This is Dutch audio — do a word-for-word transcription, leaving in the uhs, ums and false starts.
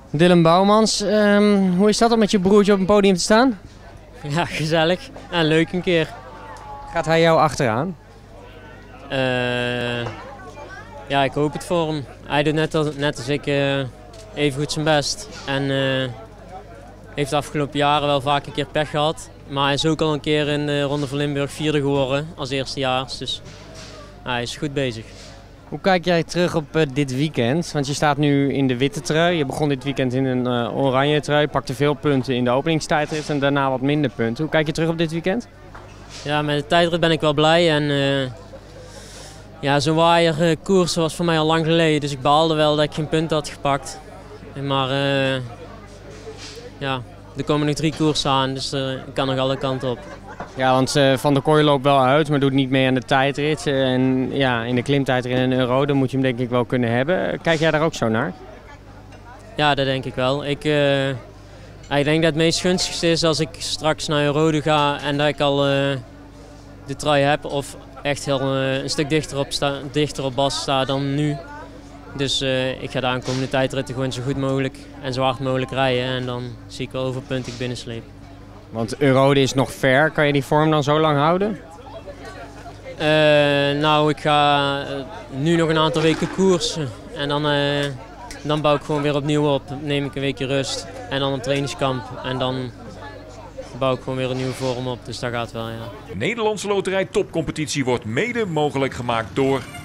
Dylan Bouwmans, um, hoe is dat om met je broertje op een podium te staan? Ja, gezellig en leuk een keer. Gaat hij jou achteraan? Uh, ja, ik hoop het voor hem. Hij doet net als, net als ik uh, even goed zijn best. En uh, heeft de afgelopen jaren wel vaak een keer pech gehad. Maar hij is ook al een keer in de Ronde van Limburg vierde geworden als eerstejaars. Dus uh, hij is goed bezig. Hoe kijk jij terug op uh, dit weekend? Want je staat nu in de witte trui. Je begon dit weekend in een uh, oranje trui. Pakte veel punten in de openingstijdrit en daarna wat minder punten. Hoe kijk je terug op dit weekend? Ja, met de tijdrit ben ik wel blij. En uh, ja, zo'n waaier uh, koers was voor mij al lang geleden. Dus ik baalde wel dat ik geen punten had gepakt. Maar uh, ja, er komen nog drie koersen aan. Dus uh, ik kan nog alle kanten op. Ja, want uh, Van der Kooi loopt wel uit, maar doet niet mee aan de tijdrit. Uh, en ja, in de klimtijdrit in een euro, dan moet je hem denk ik wel kunnen hebben. Kijk jij daar ook zo naar? Ja, dat denk ik wel. Ik, uh, ik denk dat het meest gunstigste is als ik straks naar Rode ga en dat ik al uh, de trui heb. Of echt heel, uh, een stuk dichter op, sta, dichter op Bas sta dan nu. Dus uh, ik ga de aankomende tijdritten gewoon zo goed mogelijk en zo hard mogelijk rijden. En dan zie ik wel hoeveel punten ik binnensleep. Want Eurode is nog ver. Kan je die vorm dan zo lang houden? Uh, nou, ik ga uh, nu nog een aantal weken koersen. En dan, uh, dan bouw ik gewoon weer opnieuw op. Neem ik een weekje rust. En dan een trainingskamp. En dan bouw ik gewoon weer een nieuwe vorm op. Dus dat gaat wel, ja. De Nederlandse Loterij Topcompetitie wordt mede mogelijk gemaakt door